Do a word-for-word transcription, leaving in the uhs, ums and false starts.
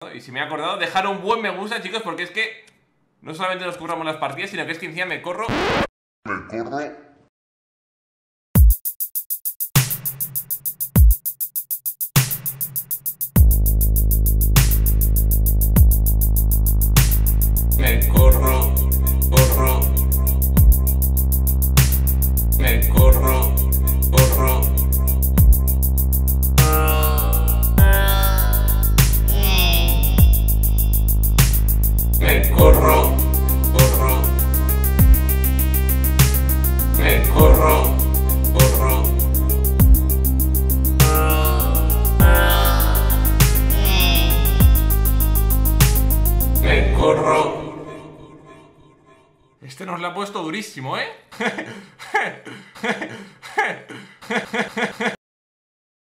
Y si me he acordado, dejar un buen me gusta, chicos, porque es que no solamente nos curramos las partidas, sino que es que encima me corro. Me corro. Me corro, corro. Me corro, corro. Me corro, corro. Me corro, corro. Me corro. Este nos lo ha puesto durísimo, ¿eh?